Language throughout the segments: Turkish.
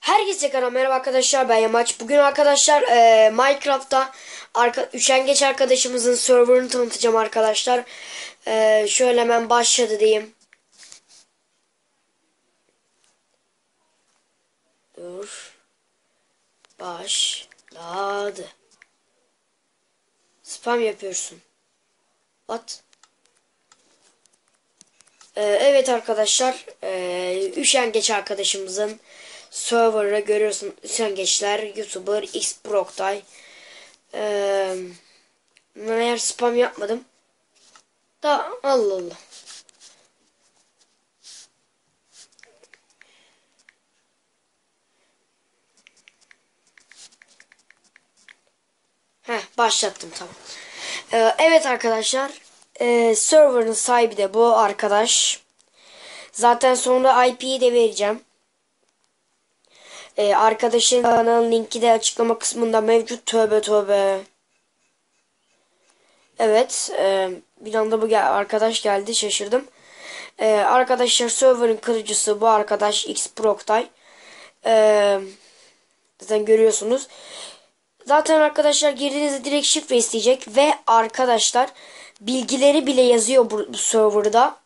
Herkese kanal merhaba arkadaşlar, ben Yamaç. Bugün arkadaşlar Minecraft'ta üşengeç arkadaşımızın serverını tanıtacağım arkadaşlar. Şöyle hemen başladı diyeyim. Dur. Başladı. Spam yapıyorsun. What? Evet arkadaşlar, üşengeç arkadaşımızın server'ı görüyorsun. Üşengeçler YouTuber X Broktay. Eğer spam yapmadım da Allah Allah. Başlattım, tamam. Evet arkadaşlar, server'ın sahibi de bu arkadaş. Zaten sonra IP'yi de vereceğim. Arkadaşın kanalın linki de açıklama kısmında mevcut. Tövbe tövbe. Evet, bir anda bu arkadaş geldi, şaşırdım. Arkadaşlar, server'ın kırıcısı bu arkadaş X Broktay. Zaten görüyorsunuz. Zaten arkadaşlar girdiğinizde direkt şifre isteyecek ve arkadaşlar bilgileri bile yazıyor bu serverda.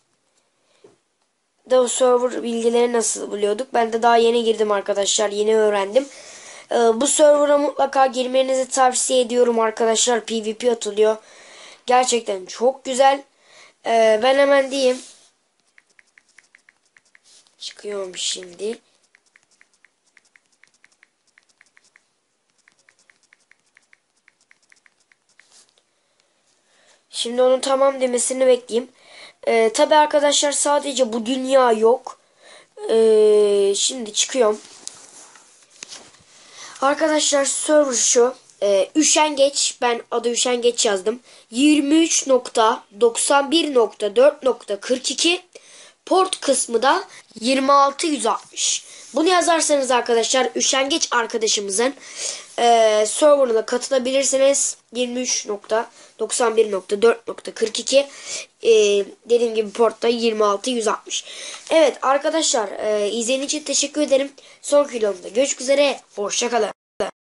O server bilgileri nasıl buluyorduk? Ben de daha yeni girdim arkadaşlar. Yeni öğrendim. Bu server'a mutlaka girmenizi tavsiye ediyorum arkadaşlar. PvP atılıyor. Gerçekten çok güzel. Ben hemen diyeyim. Çıkıyorum şimdi. Şimdi onun tamam demesini bekleyeyim. Tabi arkadaşlar, sadece bu dünya yok. Şimdi çıkıyorum. Arkadaşlar, server şu. Üşengeç. Ben adı Üşengeç yazdım. 23.91.4.42. Port kısmı da 2660. Bunu yazarsanız arkadaşlar Üşengeç arkadaşımızın serverına katılabilirsiniz. 23.91.4.42. Dediğim gibi portta 2660. Evet arkadaşlar, izlediğiniz için teşekkür ederim. Sonraki videomda görüşmek üzere. Hoşça kalın.